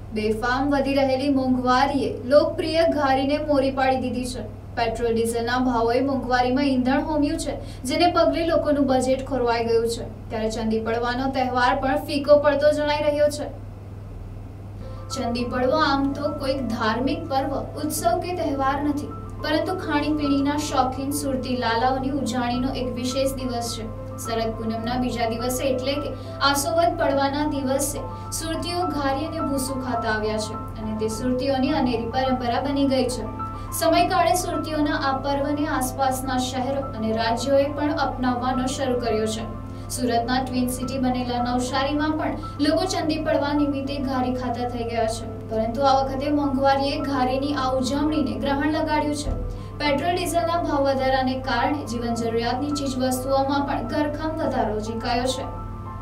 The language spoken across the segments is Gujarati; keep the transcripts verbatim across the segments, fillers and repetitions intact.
બેફામ વધી રહેલી મોંઘવારીએ લોકપ્રિય ઘારીને મોરી પાડી દીધી છે। પેટ્રોલ ડીઝલના ભાવોએ મોંઘવારીમાં ઈંધણ હોમ્યું છે, જેને પગલે લોકોનું બજેટ ખોરવાઈ ગયું છે। ત્યારે ચંદી પડવાનો તહેવાર પણ ફીકો પડતો જણાઈ રહ્યો છે। ચંદી પડવો આમ તો કોઈક ધાર્મિક પર્વ, ઉત્સવ કે તહેવાર નથી, પરંતુ ખાણીપીણીના શોખીન સુરતી લાલાઓની ઉજાણીનો એક વિશેષ દિવસ છે। શરદ પૂનમના બીજા દિવસે એટલે કે આસોવદ પડવાના દિવસે સુરતીઓ ઘારી અને ભૂસું ખાતા આવ્યા છે અને તે સુરતીઓની અનેરી પરંપરા બની ગઈ છે। સમયકાળે સુરતીઓના આ પર્વને આસપાસના શહેરો અને રાજ્યોએ પણ અપનાવવાનો શરૂ કર્યો છે। સુરતના ટ્વિન સિટી બનેલા નવસારીમાં પણ લોકો ચંદી પડવા નિમિત્તે ઘારી ખાતા થઈ ગયા છે, પરંતુ આ વખતે મોંઘવારીએ ઘારીની આ ઉજવણીને ગ્રહણ લગાડ્યું છે। પેટ્રોલ ડીઝલના ભાવ વધારાને કારણે જીવન જરૂરિયાતની ચીજ વસ્તુઓમાં પણ ઘરખામ વધારો ઝીંકાયો છે।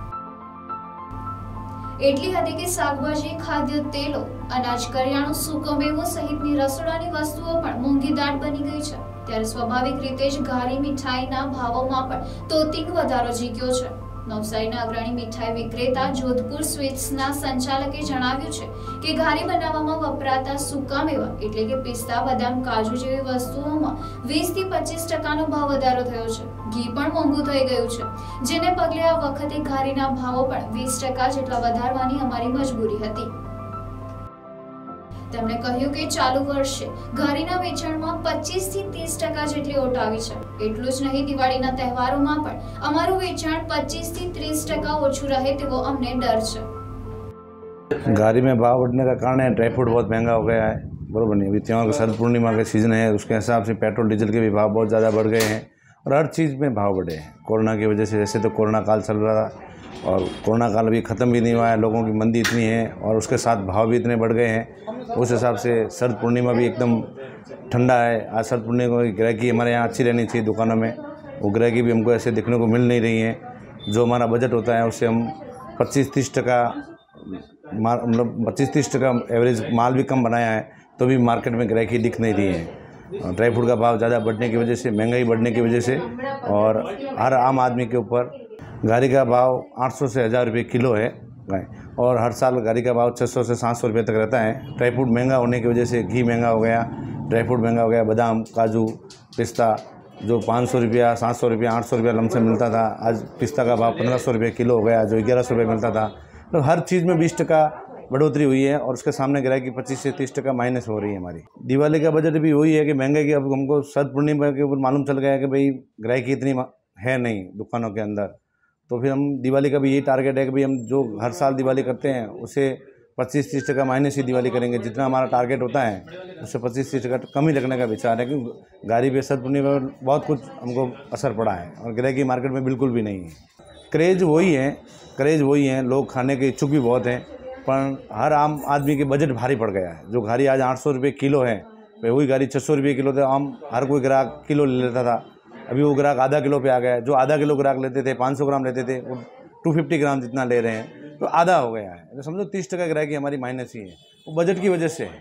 એટલી હદે કે શાકભાજી, ખાદ્ય તેલો, અનાજ, કરિયાણું, સૂકો મેવો સહિતની રસોડાની વસ્તુઓ પણ મોંઘીદાટ બની ગઈ છે। ત્યારે સ્વાભાવિક રીતે જ ઘારી મીઠાઈના ભાવોમાં પણ તોતિંગ વધારો ઝીક્યો છે। નવસારીના અગ્રણી મીઠાઈ વિક્રેતા જોધપુર સ્વીટ્સના સંચાલકે જણાવ્યું છે કે ઘારી બનાવવામાં વપરાતા સૂકા મેવા એટલે કે પિસ્તા, બદામ, કાજુ જેવી વસ્તુઓમાં વીસ થી પચીસ ટકાનો ભાવ વધારો થયો છે। ઘી પણ મોંઘું થઈ ગયું છે, જેને પગલે આ વખતે ઘારીના ભાવો પણ વીસ ટકા જેટલા વધારવાની અમારી મજબૂરી હતી। તેમણે કહ્યું કે ચાલુ વર્ષે ઘારીના વેચાણમાં પચીસ થી ત્રીસ ટકા જેટલી ઓટ આવી છે। એટલું જ નહીં, દિવાળીના તહેવારોમાં પણ અમારું વેચાણ પચીસ થી ત્રીસ ટકા ઓછું રહે તેવો અમને ડર છે। घारी में भाव बढ़ने का कारण है ड्राई फ्रूट बहुत महंगा हो गया है, बराबर नहीं। अभी त्योहार का शरद पूर्णिमा का सीज़न है, उसके हिसाब से पेट्रोल डीजल के भी भाव बहुत ज़्यादा बढ़ गए हैं और हर चीज़ में भाव बढ़े हैं। कोरोना की वजह से, जैसे तो कोरोना काल चल रहा था और कोरोना काल अभी ख़त्म भी नहीं हुआ है, लोगों की मंदी इतनी है और उसके साथ भाव भी इतने बढ़ गए हैं। उस हिसाब से शरद पूर्णिमा भी एकदम ठंडा है। आज शरद पूर्णिमा की ग्राहकी हमारे यहाँ अच्छी रहनी चाहिए दुकानों में, वो ग्राहकी भी हमको ऐसे देखने को मिल नहीं रही है। जो हमारा बजट होता है उससे हम पच्चीस तीस टका मतलब पच्चीस तीस टका एवरेज माल भी कम बनाया है, तो भी मार्केट में ग्राहकी दिख नहीं रही है। ड्राई फ्रूट का भाव ज़्यादा बढ़ने की वजह से, महंगाई बढ़ने की वजह से और हर आम आदमी के ऊपर घारी का भाव आठ सौ से हज़ार रुपये किलो है और हर साल घारी का भाव छः सौ से सात सौ रुपये तक रहता है। ड्राई फ्रूट महंगा होने की वजह से घी महंगा हो गया, ड्राई फ्रूट महंगा हो गया, बादाम, काजू, पिस्ता जो पाँच सौ रुपया, सात सौ रुपया, आठ सौ रुपया लमसम मिलता था, आज पिस्ता का भाव पंद्रह सौ रुपये किलो हो गया, जो ग्यारह सौ रुपये मिलता था। तो हर चीज़ में बीस टका बढ़ोतरी हुई है और उसके सामने ग्राहकी पच्चीस से तीस टका माइनस हो रही है हमारी। दिवाली का बजट भी वही है कि महंगाई की, अब हमको शरद पूर्णिमा के ऊपर मालूम चल गया है कि भाई ग्राहकी इतनी है नहीं दुकानों के अंदर, तो फिर हम दिवाली का भी यही टारगेट है कि भाई हम जो हर साल दिवाली करते हैं उसे पच्चीस तीस टका माइनस ही दिवाली करेंगे। जितना हमारा टारगेट होता है उससे पच्चीस तीस टका कम ही रखने का विचार है, क्योंकि घारी पे शरद पूर्णिमा पर बहुत कुछ हमको असर पड़ा है और ग्राहकी मार्केट में बिल्कुल भी नहीं है। क्रेज़ वही है, क्रेज़ वही है, लोग खाने के इच्छुक भी बहुत हैं, पर हर आम आदमी के बजट भारी पड़ गया है। जो घारी आज आठ सौ रुपये किलो है, वही घारी छः सौ रुपये किलो थे, आम हर कोई ग्राहक किलो ले लेता था, अभी वो ग्राहक आधा किलो पे आ गया है। जो आधा किलो ग्राहक लेते थे, पाँच सौ ग्राम लेते थे, वो दो सौ पचास ग्राम जितना ले रहे हैं, तो आधा हो गया है। तो समझो तीस टका ग्राहकी हमारी माइनस ही है, वो बजट की वजह से है।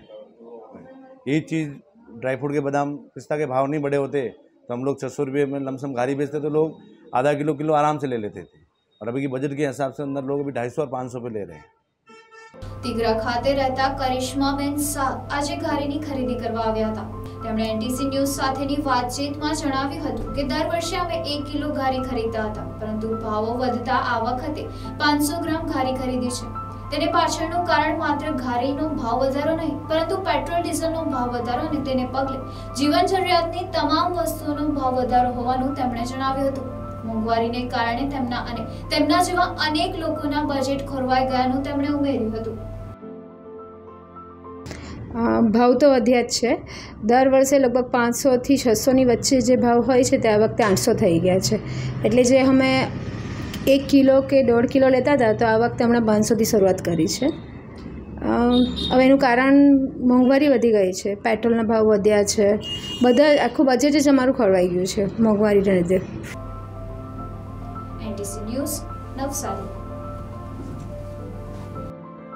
ये चीज़ ड्राई फ्रूट के बादाम, पिस्ता के भाव नहीं बढ़े होते तो हम लोग छः सौ रुपये में लमसम घारी बेचते तो लोग आधा किलो किलो आराम से ले लेते थे, और अभी की बजट के हिसाब से अंदर लोग अभी ढाई सौ और पाँच सौ पे ले रहे हैं। તિગરા ખાતે રહેતા કરિશ્માબેન શાહ આજે ઘારીની ખરીદી કરવા આવ્યા હતા। તેમણે એનટીસી ન્યૂઝ સાથેની વાતચીતમાં જણાવ્યું હતું કે દર વર્ષે અમે એક કિલો ઘારી ખરીદતા હતા, પરંતુ ભાવો વધતા આ વખતે પાંચસો ગ્રામ ઘારી ખરીદી છે। તેને પાછળનું કારણ માત્ર ઘારીનો ભાવ વધારો નહીં, પરંતુ પેટ્રોલ ડીઝલનો ભાવ વધારો અને તેને પગલે જીવન જરૂરિયાતની તમામ વસ્તુઓનો ભાવ વધારો હોવાનું તેમણે જણાવ્યું હતું। મોંઘવારીને કારણે તેમના અને તેમના જેવા અનેક લોકોના બજેટ ખોરવાઈ ગયાનું તેમણે ઉમેર્યું હતું। ભાવ તો વધ્યા જ છે। દર વર્ષે લગભગ પાંચસોથી છસોની વચ્ચે જે ભાવ હોય છે તે આ વખતે આઠસો થઈ ગયા છે। એટલે જે અમે એક કિલો કે દોઢ કિલો લેતા હતા તો આ વખતે હમણાં પાંચસોથી શરૂઆત કરી છે। હવે એનું કારણ મોંઘવારી વધી ગઈ છે, પેટ્રોલના ભાવ વધ્યા છે, બધા આખું બજેટ જ અમારું ખોરવાઈ ગયું છે મોંઘવારીના લીધે। NTC news, Navsari.